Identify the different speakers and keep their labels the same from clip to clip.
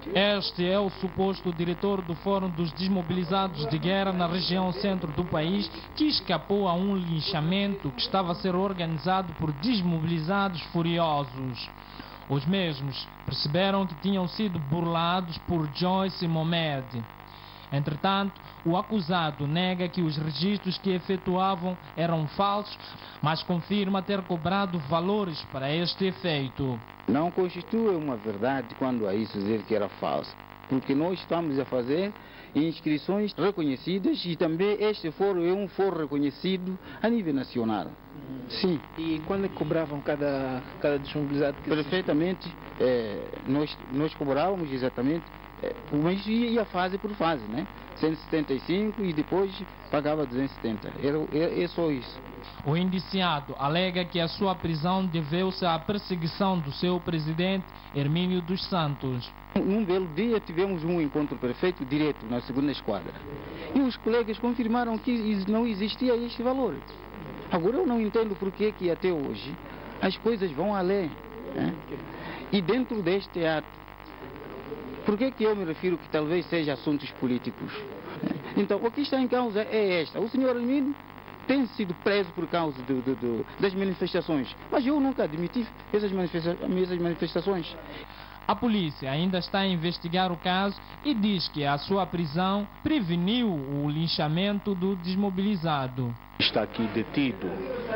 Speaker 1: Este é o suposto diretor do Fórum dos Desmobilizados de Guerra na região centro do país, que escapou a um linchamento que estava a ser organizado por desmobilizados furiosos. Os mesmos perceberam que tinham sido burlados por Joyce Mohamed. Entretanto, o acusado nega que os registros que efetuavam eram falsos, mas confirma ter cobrado valores para este efeito.
Speaker 2: Não constitui uma verdade quando a isso dizer que era falso, porque nós estamos a fazer inscrições reconhecidas e também este fórum é um fórum reconhecido a nível nacional. Sim.
Speaker 3: E quando é que cobravam cada desmobilizado?
Speaker 2: Perfeitamente, nós cobrávamos exatamente, mas ia fase por fase, né? 175 e depois pagava 270. É só isso.
Speaker 1: O indiciado alega que a sua prisão deveu-se à perseguição do seu presidente, Hermínio dos Santos.
Speaker 2: Num belo dia tivemos um encontro perfeito direto na segunda esquadra. E os colegas confirmaram que não existia este valor. Agora eu não entendo por que até hoje as coisas vão além, né? E dentro deste ato, por que eu me refiro que talvez seja assuntos políticos? Então, o que está em causa é esta. O senhor Hermínio tem sido preso por causa das manifestações, mas eu nunca admiti essas manifestações.
Speaker 1: A polícia ainda está a investigar o caso e diz que a sua prisão preveniu o linchamento do desmobilizado.
Speaker 4: Está aqui detido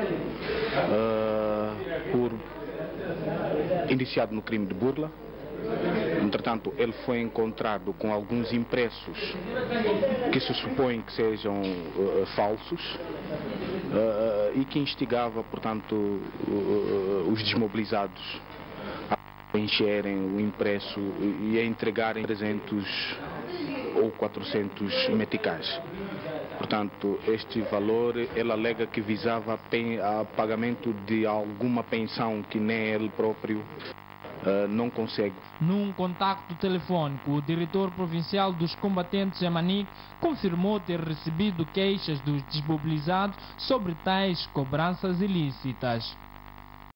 Speaker 4: por indiciado no crime de burla. Entretanto, ele foi encontrado com alguns impressos que se supõe que sejam falsos e que instigava, portanto, os desmobilizados a encherem o impresso e a entregarem 300 ou 400 meticais. Portanto, este valor, ele alega que visava a pagamento de alguma pensão que nem ele próprio não consegue.
Speaker 1: Num contacto telefônico, o diretor provincial dos combatentes em Manique confirmou ter recebido queixas dos desmobilizados sobre tais cobranças ilícitas.